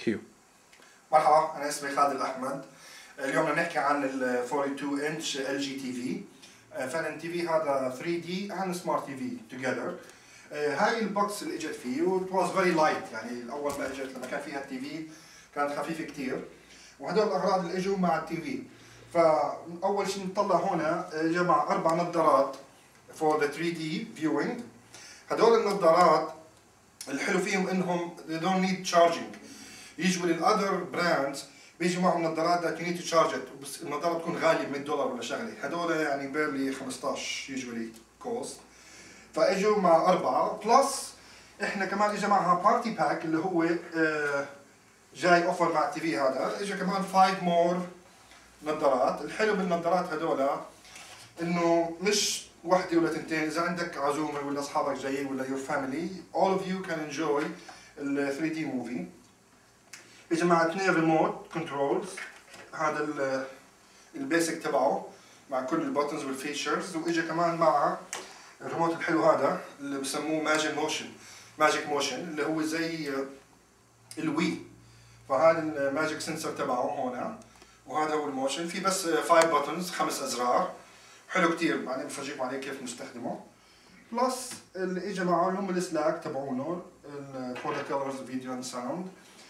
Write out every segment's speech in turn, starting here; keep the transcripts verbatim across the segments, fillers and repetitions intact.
كيو. مرحبا، أنا اسمي خالد الأحمد. اليوم بدنا نحكي عن ال اثنين وأربعين إنش إل جي تي في. فعلا تي في هذا ثري دي and سمارت تي في توجذر. هاي البوكس اللي اجت فيه و it was very light، يعني أول ما اجت لما كان فيها التي في كانت خفيفة كثير، وهدول الأغراض اللي اجوا مع التي في. فأول شيء نطلع هنا جمع أربع نظارات for the ثري دي viewing. هدول النظارات الحلو فيهم إنهم they don't need charging. usually other brands بيجي معهم نظارات that you need to charge it، بس النظارة تكون غالية مية دولار ولا شغلة، هدول يعني barely خمسطعش usually cost. فاجوا مع أربعة بلس احنا كمان اجى معها بارتي باك اللي هو آه جاي اوفر مع التي في. هذا اجى كمان فايف مور نظارات. الحلو بالنظارات هدول انه مش وحده ولا تنتين، اذا عندك عزومه ولا اصحابك جايين ولا your family all of you can enjoy ال ثري دي movie. اجى مع اثنين ريموت كنترولز، هذا البيسك تبعه مع كل البوتنز والفيتشرز، واجى كمان مع الريموت الحلو هذا اللي بسموه ماجيك موشن ماجيك موشن اللي هو زي الوي. فهذا الماجيك سنسور تبعه هنا، وهذا هو الموشن. في بس فايف بوتنز، خمس ازرار، حلو كثير. بعدين بفرجيكم عليه كيف نستخدمه. بلس اللي اجى معه اللي هم السلاك تبعونه فور ذا كلرز فيديو اند ساوند.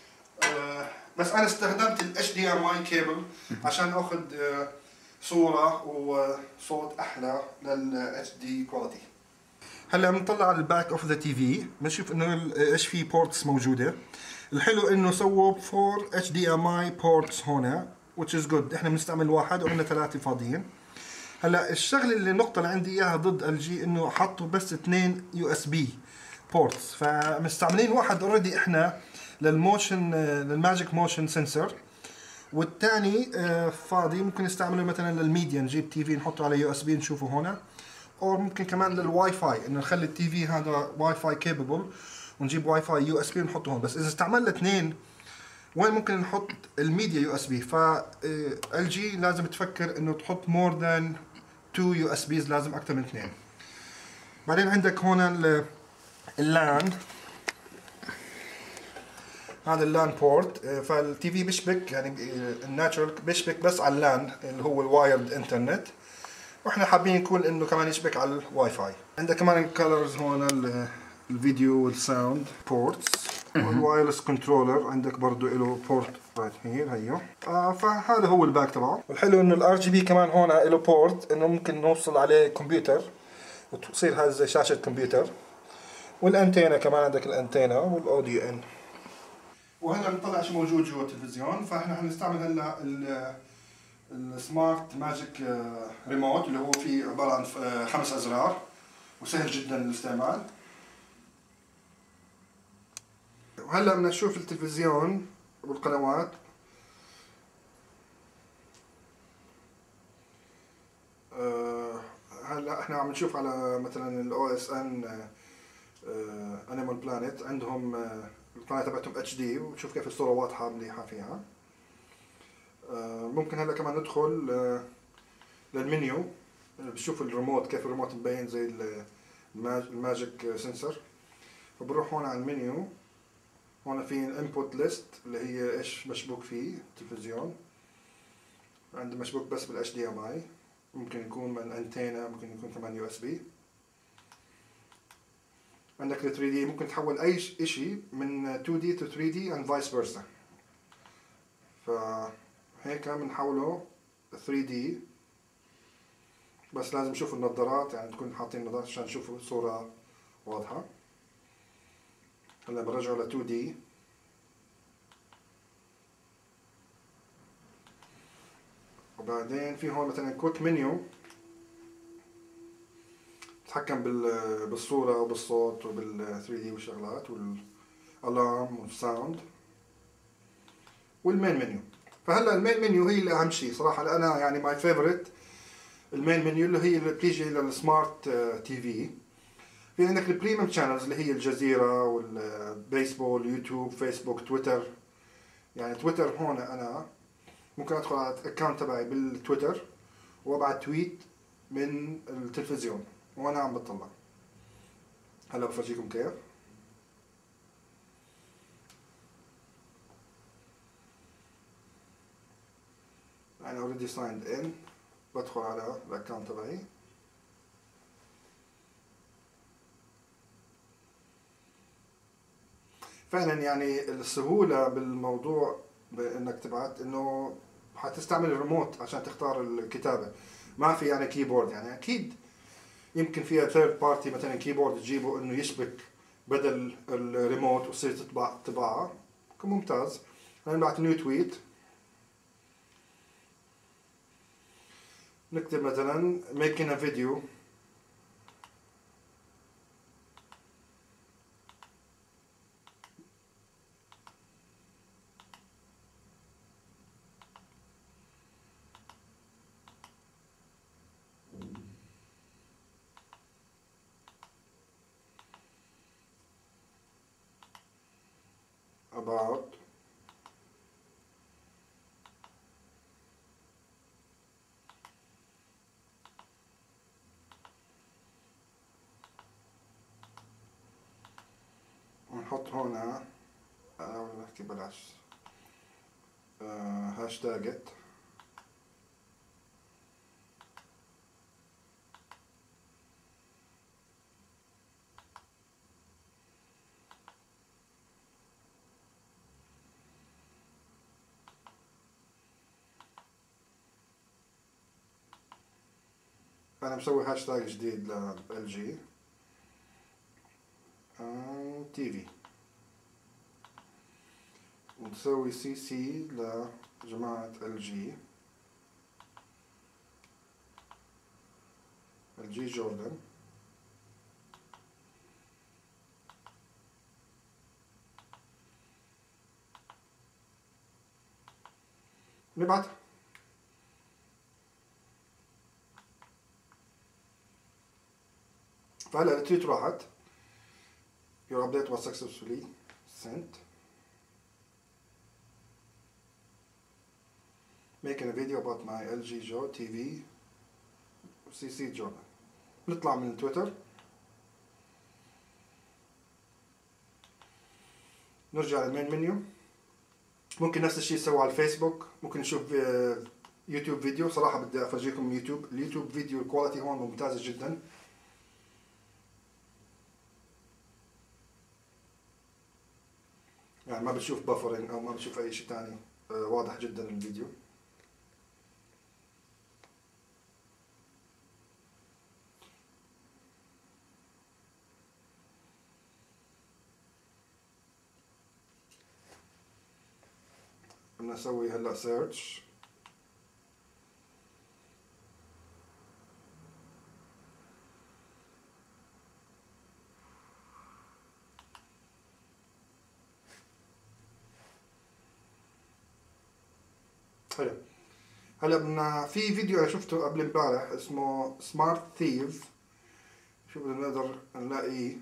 بس انا استخدمت الاتش دي ام اي كيبل عشان اخذ صورة وصوت أحلى لل H D quality. هلا بنطلع على الباك اوف ذا تي في، بنشوف انه ايش في بورتس موجودة. الحلو انه سووا فور اتش دي ام اي بورتس هنا which is good. احنا بنستعمل واحد وعندنا ثلاثة فاضيين. هلا الشغلة اللي النقطة اللي عندي اياها ضد ال جي انه حطوا بس اثنين يو اس بي بورتس، فمستعملين واحد اوريدي احنا للموشن للماجيك موشن سنسور، والثاني فاضي ممكن نستعمله مثلا للميديا، نجيب تي في نحطه على يو اس بي نشوفه هنا، او ممكن كمان للواي فاي انه نخلي التي في هذا واي فاي كيبل ونجيب واي فاي يو اس بي ونحطه هون. بس اذا استعملنا اثنين وين ممكن نحط الميديا يو اس بي؟ ف ال جي لازم تفكر انه تحط مور ذان تو يو اس بيز، لازم اكثر من اثنين. بعدين عندك هون اللان، هذا اللان بورت. فالتي في بيشبك يعني الناتشرال بيشبك بس على اللان اللي هو الوايرد انترنت، واحنا حابين يكون انه كمان يشبك على الواي فاي. عندك كمان الكالرز هون الفيديو والساوند بورتس، والوايرلس كنترولر عندك برضه له بورت رايت هير هيو. آه فهذا هو الباك تبعه. والحلو انه الار جي بي كمان هون له بورت انه ممكن نوصل عليه كمبيوتر وتصير هذا زي شاشة كمبيوتر. والانتينا كمان عندك الانتينا والاوديو ان. وهلا بنطلع شو موجود جوا التلفزيون. فاحنا حنستعمل هلا السمارت ماجيك ريموت اللي هو فيه عباره عن خمس ازرار وسهل جدا الاستعمال. وهلا بدنا نشوف التلفزيون والقنوات. هلا احنا عم نشوف على مثلا الاو اس ان انيمال بلانيت، عندهم القناة تبعتهم اتش دي، وتشوف كيف الصورة واضحة مليحة فيها. ممكن هلا كمان ندخل للمنيو، بشوف الريموت كيف الريموت مبين زي الماجيك سنسور. فبروح هون على المنيو، هون في الانبوت ليست اللي هي ايش مشبوك فيه التلفزيون. عندي مشبوك بس بالاتش دي ام اي، ممكن يكون من انتينا، ممكن يكون كمان يو اس بي. عندك ال ثري دي، ممكن تحول اي شيء من تو دي to ثري دي and vice versa. فهيك بنحوله ثري دي، بس لازم نشوف النظارات، يعني تكون حاطين النظارات عشان نشوفوا الصورة واضحة. هلا برجعه ل تو دي. وبعدين في هون مثلا كويك منيو، تتحكم بالصورة وبالصوت وبال ثري دي والشغلات والالارم والساوند. والمين منيو. فهلا المين منيو هي الاهم شيء صراحة. انا يعني ماي فيفورت المين منيو اللي هي اللي بتيجي للسمارت تي في. في عندك البريميوم شانلز اللي هي الجزيرة والبيسبول، يوتيوب، فيسبوك، تويتر. يعني تويتر هون انا ممكن ادخل على الاكونت تبعي بالتويتر وابعت تويت من التلفزيون وانا عم بطلع. هلا بفرجيكم كيف. أنا اوريدي سايند ان، بدخل على الاكونت تبعي. فعلا يعني السهولة بالموضوع بانك تبعت انه حتستعمل الريموت عشان تختار الكتابة، ما في يعني كيبورد. يعني اكيد يمكن فيها ثيرد بارتي مثلا كيبورد تجيبه انه يشبك بدل الريموت وتصير تطبع طباعة ممتاز. انا بعت نيو تويت، نكتب مثلا making a video about ونحط هنا أو نحكي بلاش هاشتاجت. أنا مسوي هاشتاج جديد ل إل جي تي في، ونسوي سي سي لجماعة إل جي إل جي جوردن. نبعت فهلا التويت راحت your update was successfully sent making a video about my إل جي جو تي في سي سي جوردن. نطلع من تويتر، نرجع للمين منيو. ممكن نفس الشيء نسوي على الفيسبوك، ممكن نشوف يوتيوب فيديو. صراحة بدي افرجيكم يوتيوب، اليوتيوب فيديو الكواليتي هون ممتازة جدا. يعني ما بتشوف بافرين او ما بتشوف اي شيء ثاني، واضح جدا الفيديو. بدنا نسوي هلا سيرش. حلو. هلا بدنا في فيديو انا شفته قبل امبارح اسمه سمارت ثيف، شو بدنا نقدر نلاقيه.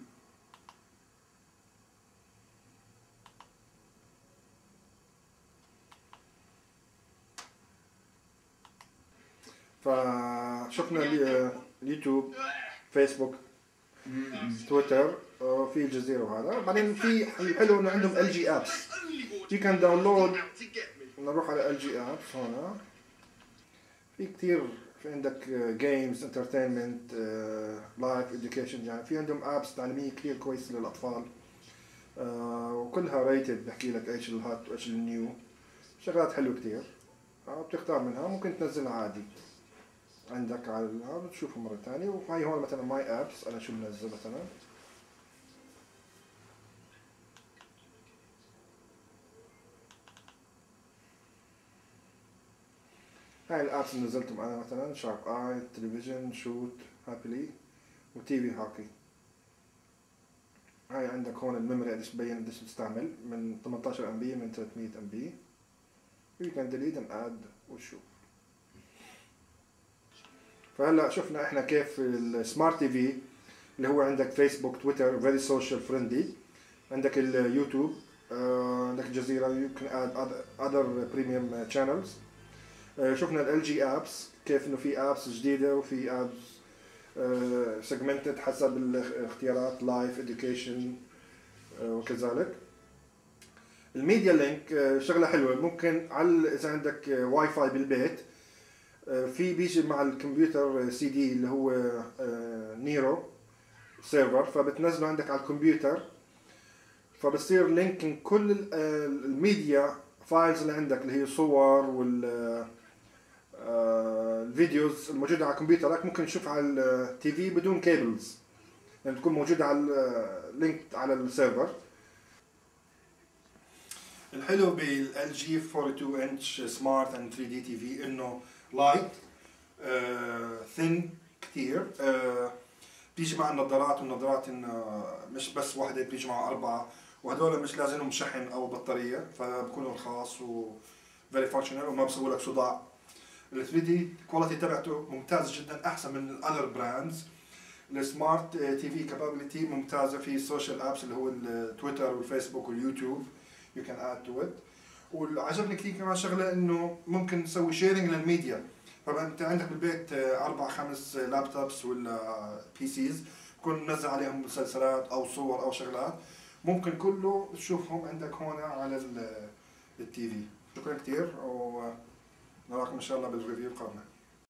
فشفنا اليوتيوب، فيسبوك، تويتر، في الجزيرة وهذا. بعدين في الحلو انه عندهم إل جي ابس، في كان داونلود. نروح على إل جي ابس هنا، في كتير. في عندك جيمز، انترتينمنت، لايف، اديوكيشن. يعني في عندهم ابس تعليمية كثير كويسة للاطفال، وكلها ريتد، بحكي لك ايش الهات وايش النيو، شغلات حلوة كتير. بتختار منها، ممكن تنزلها عادي عندك على هذا تشوفه مرة ثانية. وهاي هون مثلا ماي ابس، انا شو منزل مثلا. هاي الابس اللي نزلتهم انا مثلا شارب اي، تلفزيون، شوت، هابيلي، وتي في هوكي. هاي عندك هون الميموري قديش تبين قديش تستعمل، من ثمانية عشر ام بي، من ثلاثمية ام بي. يو كان ديليت اند اد وشوف. فهلا شفنا احنا كيف السمارت تي في اللي هو عندك فيسبوك، تويتر، فيري سوشيال فريندلي. عندك اليوتيوب، عندك الجزيرة، يو كان اد اذر بريميوم شانلز. شفنا ال جي ابس، كيف انه في ابس جديده وفي ابس سيجمنتد حسب الاختيارات، لايف، اديوكيشن وكذلك. الميديا لينك شغله حلوه، ممكن على اذا عندك واي فاي بالبيت في بيجي مع الكمبيوتر سي دي اللي هو نيرو سيرفر، فبتنزله عندك على الكمبيوتر، فبصير لينكينج كل الميديا فايلز اللي عندك اللي هي صور وال الفيديوز الموجوده على كمبيوترك ممكن تشوفها على التي في بدون كيبلز، يعني تكون موجوده على اللينك على السيرفر. الحلو بال جي اثنين وأربعين انش سمارت اند ثري دي تي في انه لايت ثين كثير. آه بيجي مع النظارات، والنظارات انه مش بس واحده، بيجي معها اربعه، وهدول مش لازمهم شحن او بطاريه، فبكونوا رخاص و فيري فانكشنال وما بسووا لك صداع. ال ثري دي كواليتي تبعته ممتاز جدا، احسن من الاذر براندز. السمارت تي في كابابيلتي ممتازه في السوشيال ابس اللي هو التويتر والفيسبوك واليوتيوب، يو كان اد تو ات. وعجبني كثير كمان شغله انه ممكن تسوي شيرنج للميديا، فانت عندك بالبيت اربع خمس لابتوبس ولا بي سيز بكون منزل عليهم مسلسلات او صور او شغلات، ممكن كله تشوفهم عندك هون على التي في. شكرا كثير ونراكم ان شاء الله بالريفيو القادمه.